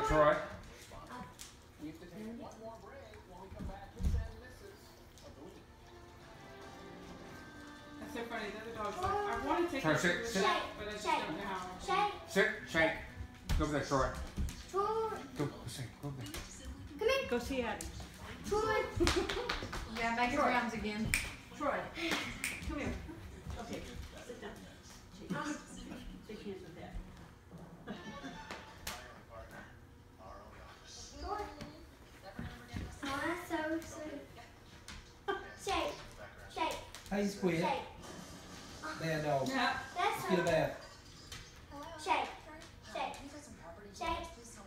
Troy. That's so funny. The other dog's like, I want to take Troy, her to sit, the sit. vet, but I just don't know how. Sit, shake. Go over there, Troy. Troy. Go see. Go over there. Come here. Go see Addie. Troy. Yeah, make your rounds again. Troy, come here. Okay, sit down. Shake hands with Dad. Troy. Oh, that's so sweet. Shake. Shake. Hey, Squid. Shake. Bad dog. Yeah. That's Get a so. bath. Shake. Shake. Shake.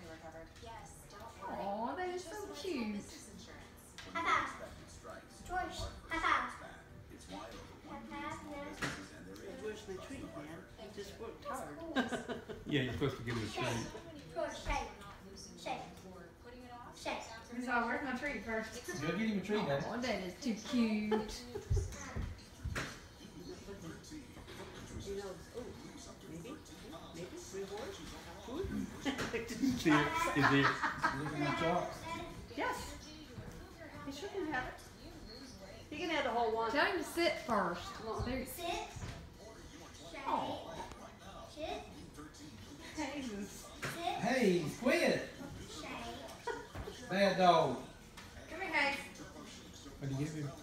Oh, that is so cute. High five. George, high five. High five. Where's my treat, man? I just worked hard. Yeah, you're supposed to give him a Shake. treat. George, shake. Shake. Shake. He's all, where's my treat first? Go get him a treat, Daddy. Oh, that is too cute. You know, maybe reward. See it? Is he? Look at my chops. Yes. He shouldn't have it. He can have the whole one. Tell him to sit first. There. Sit. Shake. Oh. Sit. Jesus. Sit. Hey, Squid. Shake. Bad dog. Come here, Hayes. What do you give him?